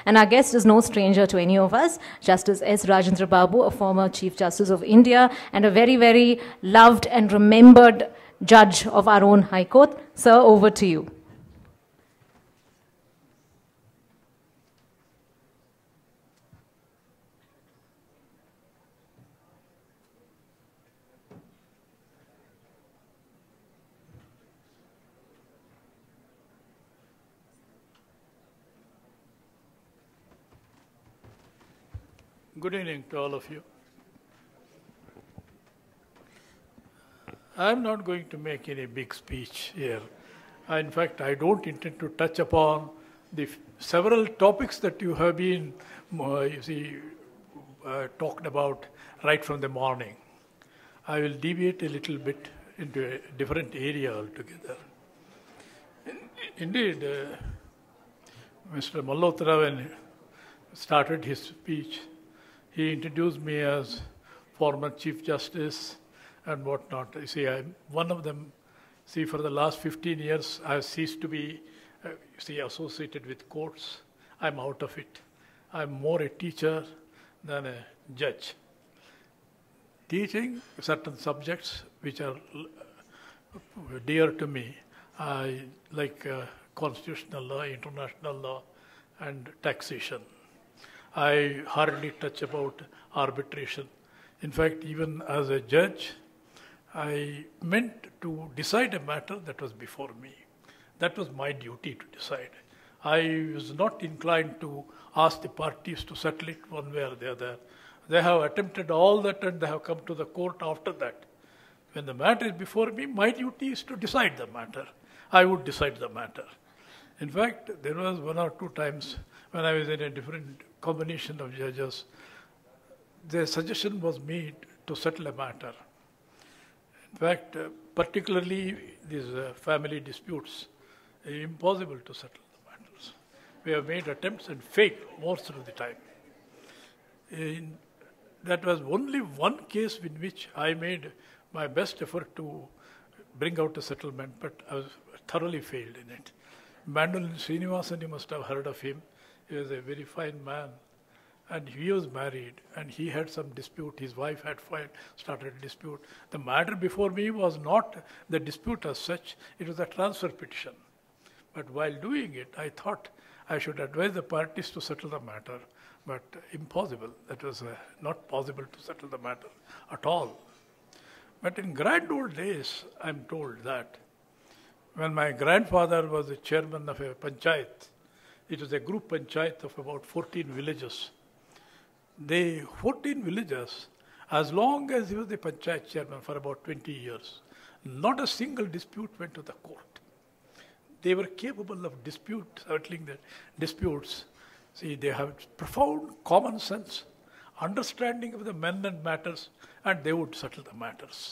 And our guest is no stranger to any of us, Justice S. Rajendra Babu, a former Chief Justice of India and a very, very loved and remembered judge of our own High Court. Sir, over to you. Good evening to all of you. I'm not going to make any big speech here. In fact, I don't intend to touch upon the several topics that you have been, talked about right from the morning. I will deviate a little bit into a different area altogether. Indeed, Mr. Malhotra, when he started his speech, he introduced me as former Chief Justice and whatnot. You see, I'm one of them. See, for the last 15 years, I've ceased to be associated with courts. I'm out of it. I'm more a teacher than a judge. Teaching certain subjects which are dear to me, like constitutional law, international law, and taxation. I hardly touch about arbitration. In fact, even as a judge, I meant to decide a matter that was before me. That was my duty to decide. I was not inclined to ask the parties to settle it one way or the other. They have attempted all that and they have come to the court after that. When the matter is before me, my duty is to decide the matter. I would decide the matter. In fact, there was one or two times when I was in a different combination of judges, the suggestion was made to settle a matter. In fact, particularly these family disputes, impossible to settle the matters. We have made attempts and failed most of the time. That was only one case in which I made my best effort to bring out a settlement, but I was thoroughly failed in it. Mandolin Srinivasan, you must have heard of him. He was a very fine man, and he was married, and he had some dispute. His wife had started a dispute. The matter before me was not the dispute as such, it was a transfer petition. But while doing it, I thought I should advise the parties to settle the matter, but impossible. That was not possible to settle the matter at all. But in grand old days, I'm told that when my grandfather was the chairman of a panchayat, it was a group panchayat of about 14 villages. The 14 villages, as long as he was the panchayat chairman for about 20 years, not a single dispute went to the court. They were capable of settling the disputes. See, they have profound common sense, understanding of the men and matters, and they would settle the matters.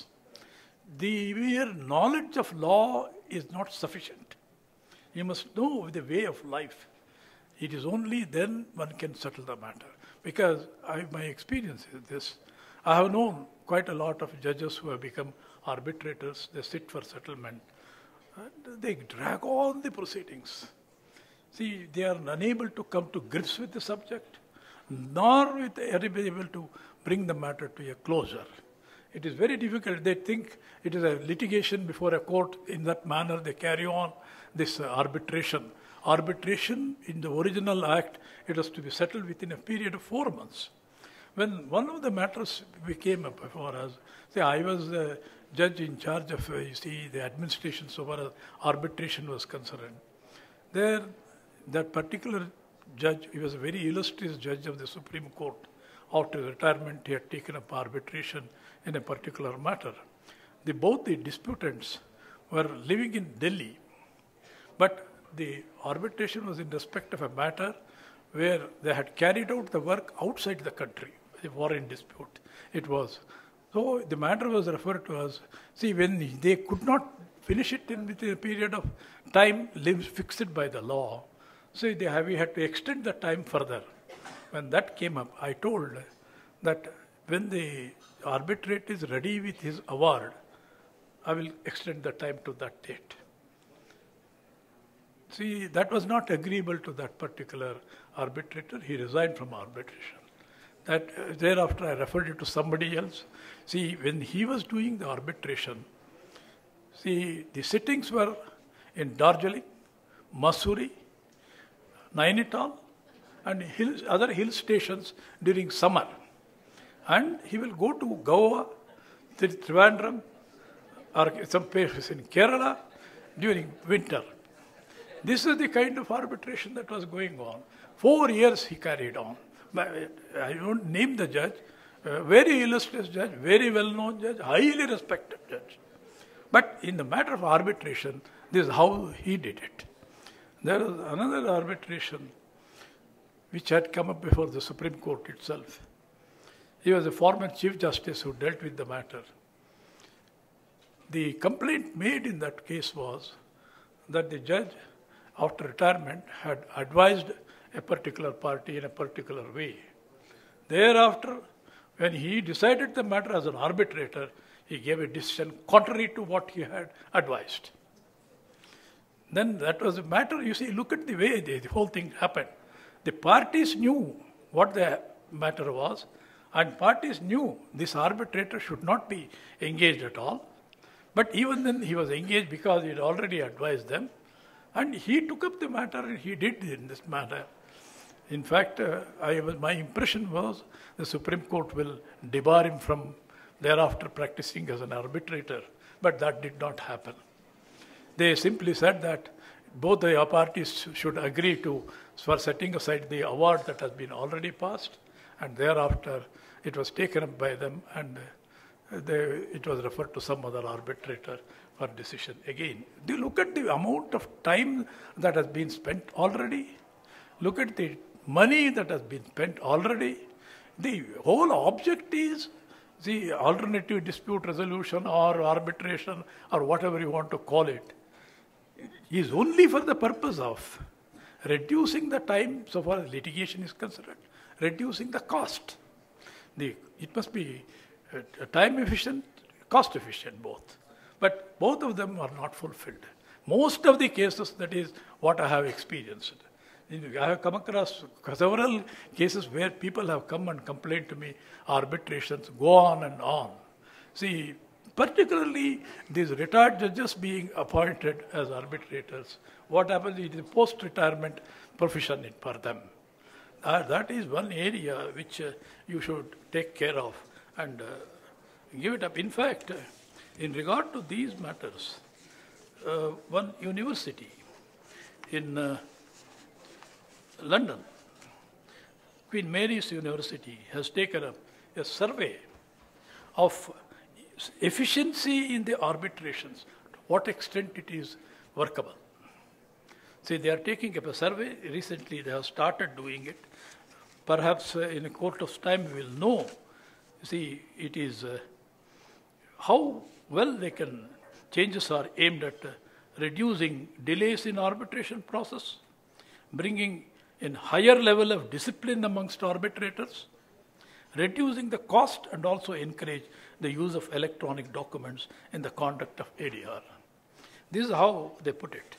The mere knowledge of law is not sufficient. You must know the way of life. It is only then one can settle the matter. Because my experience is this. I have known quite a lot of judges who have become arbitrators. They sit for settlement. And they drag on the proceedings. See, they are unable to come to grips with the subject, nor are they able to bring the matter to a closure. It is very difficult. They think it is a litigation before a court. In that manner, they carry on this arbitration. Arbitration in the original act, it was to be settled within a period of 4 months. When one of the matters came up before us, say I was the judge in charge of, the administration so far as arbitration was concerned. There, that particular judge, he was a very illustrious judge of the Supreme Court. After retirement, he had taken up arbitration in a particular matter. Both the disputants were living in Delhi, but the arbitration was in respect of a matter where they had carried out the work outside the country, a foreign dispute. It was. So the matter was referred to as, see, when they could not finish it within a period of time fixed by the law, so we had to extend the time further. When that came up, I told that when the arbitrator is ready with his award, I will extend the time to that date. See, that was not agreeable to that particular arbitrator. He resigned from arbitration. That thereafter I referred it to somebody else. See, when he was doing the arbitration, see, the sittings were in Darjeeling, Mussoorie, Nainital, and other hill stations during summer. And he will go to Goa, Trivandrum, or some places in Kerala during winter. This is the kind of arbitration that was going on. 4 years he carried on. I won't name the judge, very illustrious judge, very well-known judge, highly respected judge. But in the matter of arbitration, this is how he did it. There was another arbitration which had come up before the Supreme Court itself. He was a former Chief Justice who dealt with the matter. The complaint made in that case was that the judge, after retirement, had advised a particular party in a particular way. Thereafter, when he decided the matter as an arbitrator, he gave a decision contrary to what he had advised. Then that was a matter, you see, look at the way the whole thing happened. The parties knew what the matter was, and parties knew this arbitrator should not be engaged at all. But even then he was engaged because he had already advised them. And he took up the matter and he did in this manner. In fact, my impression was the Supreme Court will debar him from thereafter practicing as an arbitrator. But that did not happen. They simply said that both the parties should agree for setting aside the award that has been already passed. And thereafter it was taken up by them and it was referred to some other arbitrator for decision. Again, do you look at the amount of time that has been spent already? Look at the money that has been spent already. The whole object is the alternative dispute resolution or arbitration or whatever you want to call it is only for the purpose of reducing the time so far as litigation is concerned, reducing the cost. It must be time efficient, cost efficient both. But both of them are not fulfilled. Most of the cases, that is what I have experienced. I have come across several cases where people have come and complained to me, arbitrations go on and on. See, particularly these retired judges being appointed as arbitrators, what happens is the post-retirement profession for them. That is one area which you should take care of and give it up. In fact, in regard to these matters, one university in London, Queen Mary's University, has taken up a survey of efficiency in the arbitrations, to what extent it is workable. See, they are taking up a survey. Recently, they have started doing it. Perhaps in a course of time, we will know. See, it is how well they can, changes are aimed at reducing delays in arbitration process, bringing in higher level of discipline amongst arbitrators, reducing the cost and also encourage the use of electronic documents in the conduct of ADR. This is how they put it.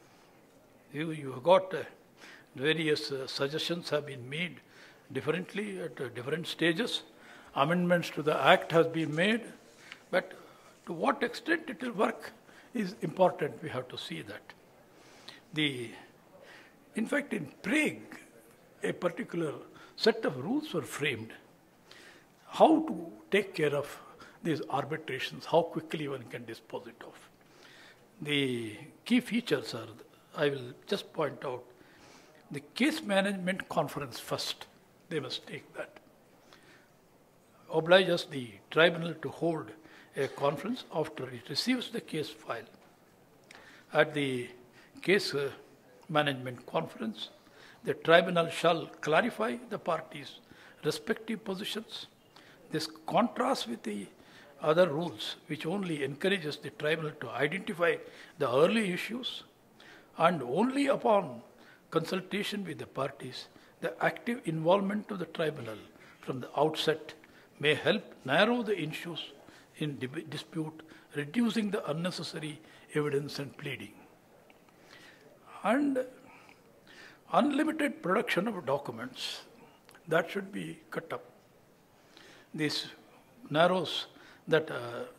You have got various suggestions have been made differently at different stages. Amendments to the Act has been made, but to what extent it will work is important. We have to see that. In fact, in Prague, a particular set of rules were framed. How to take care of these arbitrations, how quickly one can dispose it of. The key features are, I will just point out, the case management conference first. They must take that. Obliges the tribunal to hold a conference after it receives the case file. At the case management conference, the tribunal shall clarify the parties' respective positions. This contrasts with the other rules, which only encourages the tribunal to identify the early issues, and only upon consultation with the parties, the active involvement of the tribunal from the outset may help narrow the issues in dispute, reducing the unnecessary evidence and pleading. And unlimited production of documents, that should be cut up. This narrows that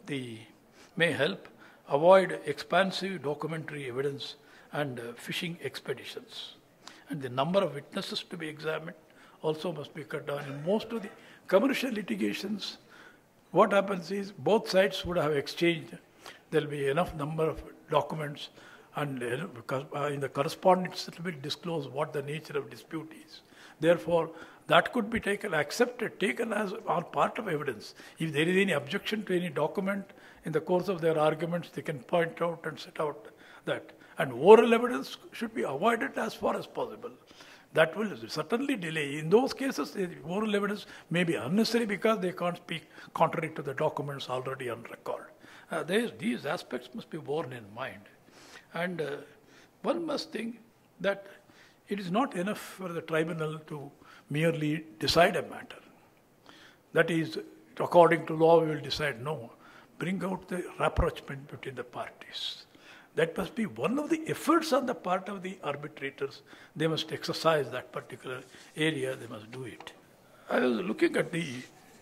may help avoid expansive documentary evidence and fishing expeditions. And the number of witnesses to be examined also must be cut down. In most of the commercial litigations, what happens is both sides would have exchanged. There will be enough number of documents, and because in the correspondence it will disclose what the nature of dispute is. Therefore, that could be taken as part of evidence. If there is any objection to any document, in the course of their arguments, they can point out and set out that. And oral evidence should be avoided as far as possible. That will certainly delay. In those cases, the oral evidence may be unnecessary because they can't speak contrary to the documents already on record. These aspects must be borne in mind. And one must think that it is not enough for the tribunal to merely decide a matter. That is, according to law, we will decide. No, bring out the rapprochement between the parties. That must be one of the efforts on the part of the arbitrators. They must exercise that particular area, they must do it. I was looking at the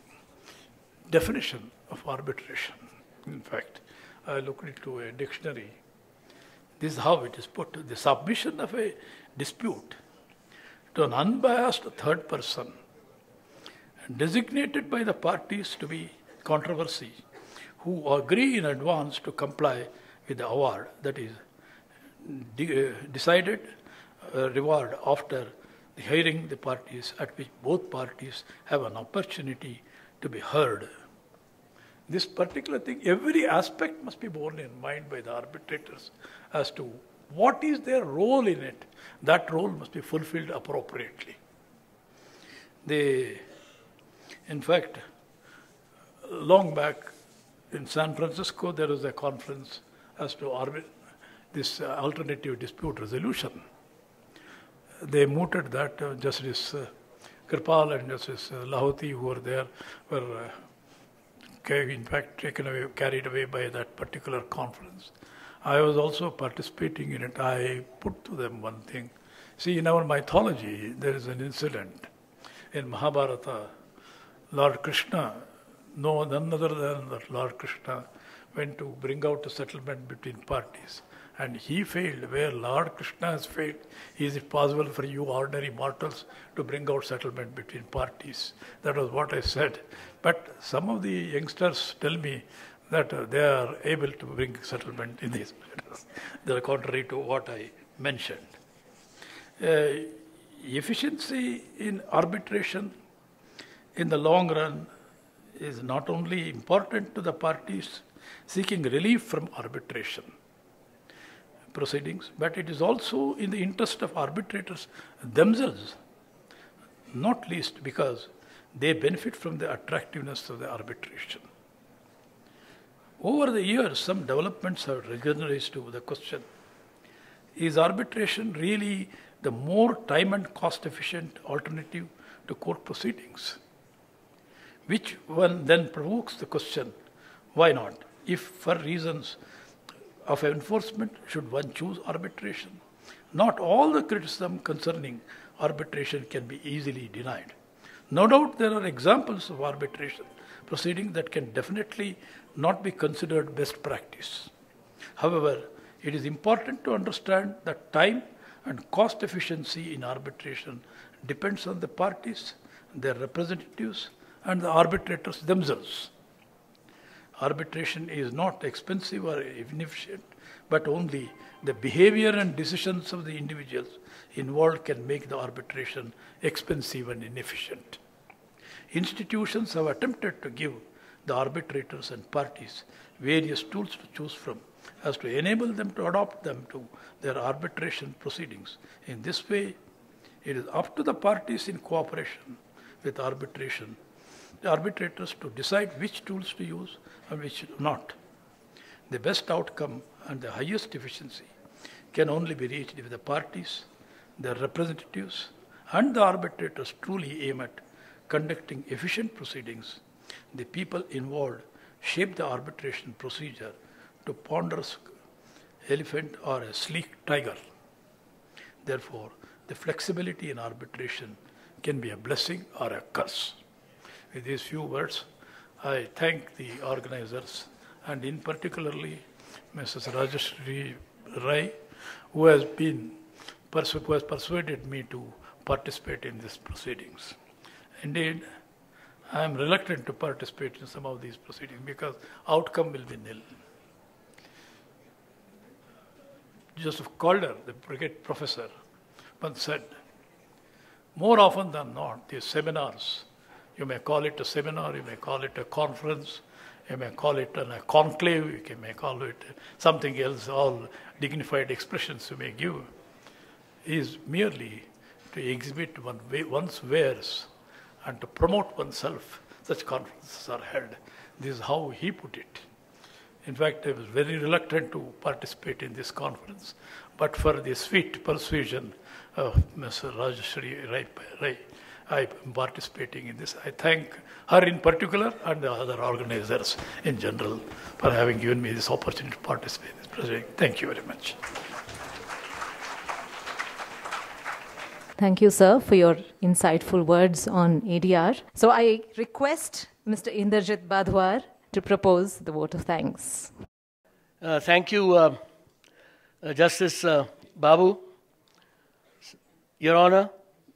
definition of arbitration. In fact, I looked into a dictionary. This is how it is put: the submission of a dispute to an unbiased third person designated by the parties to be controversy, who agree in advance to comply with the award, that is, decided reward after hearing the parties, at which both parties have an opportunity to be heard. This particular thing, every aspect must be borne in mind by the arbitrators as to what is their role in it. That role must be fulfilled appropriately. In fact, long back in San Francisco, there was a conference as to this alternative dispute resolution. They mooted that. Justice Kripal and Justice Lahoti, who were there, were in fact carried away by that particular conference. I was also participating in it. I put to them one thing. See, in our mythology, there is an incident in Mahabharata. Lord Krishna, none other than that Lord Krishna, went to bring out a settlement between parties. And he failed. Where Lord Krishna has failed, is it possible for you ordinary mortals to bring out settlement between parties? That was what I said. But some of the youngsters tell me that they are able to bring settlement in these matters. They are contrary to what I mentioned. Efficiency in arbitration in the long run is not only important to the parties seeking relief from arbitration proceedings, but it is also in the interest of arbitrators themselves, not least because they benefit from the attractiveness of the arbitration. Over the years, some developments have risen to the question: is arbitration really the more time and cost efficient alternative to court proceedings? Which one then provokes the question, why not? If for reasons of enforcement, should one choose arbitration? Not all the criticism concerning arbitration can be easily denied. No doubt there are examples of arbitration proceedings that can definitely not be considered best practice. However, it is important to understand that time and cost efficiency in arbitration depends on the parties, their representatives, and the arbitrators themselves. Arbitration is not expensive or inefficient, but only the behavior and decisions of the individuals involved can make the arbitration expensive and inefficient. Institutions have attempted to give the arbitrators and parties various tools to choose from as to enable them to adopt them to their arbitration proceedings. In this way, it is up to the parties in cooperation with the arbitrators to decide which tools to use and which not. The best outcome and the highest efficiency can only be reached if the parties, their representatives, and the arbitrators truly aim at conducting efficient proceedings. The people involved shape the arbitration procedure to ponderous elephant or a sleek tiger. Therefore, the flexibility in arbitration can be a blessing or a curse. With these few words, I thank the organizers and in particularly Mrs. Rajeshri Rai, who has persuaded me to participate in these proceedings. Indeed, I am reluctant to participate in some of these proceedings because outcome will be nil. Joseph Calder, the brigade professor, once said, more often than not, these seminars, you may call it a seminar, you may call it a conference, you may call it a conclave, you may call it something else, all dignified expressions you may give, is merely to exhibit one's wares and to promote oneself. Such conferences are held. This is how he put it. In fact, I was very reluctant to participate in this conference, but for the sweet persuasion of Mr. Rajeshri Rai, I am participating in this. I thank her in particular and the other organizers in general for having given me this opportunity to participate in this proceeding. Thank you very much. Thank you, sir, for your insightful words on ADR. So I request Mr. Inderjit Badhwar to propose the vote of thanks. Thank you, Justice Babu. Your Honor,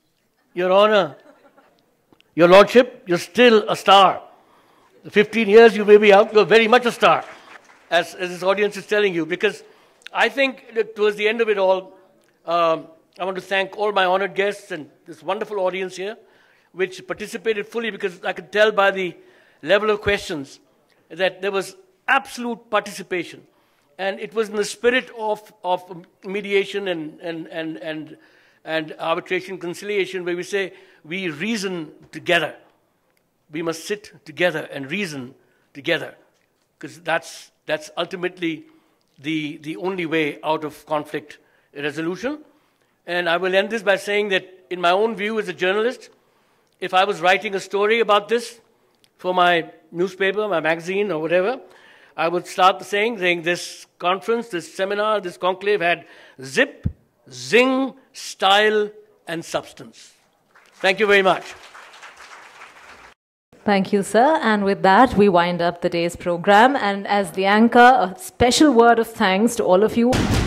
Your Lordship, you're still a star. The 15 years you may be out, you're very much a star, as this audience is telling you, because I think that towards the end of it all, I want to thank all my honored guests and this wonderful audience here, which participated fully, because I could tell by the level of questions that there was absolute participation. And it was in the spirit of mediation and arbitration conciliation, where we say we reason together. We must sit together and reason together, because that's ultimately the only way out of conflict resolution. And I will end this by saying that in my own view as a journalist, if I was writing a story about this for my newspaper, my magazine or whatever, I would start saying this conference, this seminar, this conclave had zip, zing, style and substance. Thank you very much. Thank you, sir. And with that, we wind up the day's program. And as the anchor, a special word of thanks to all of you.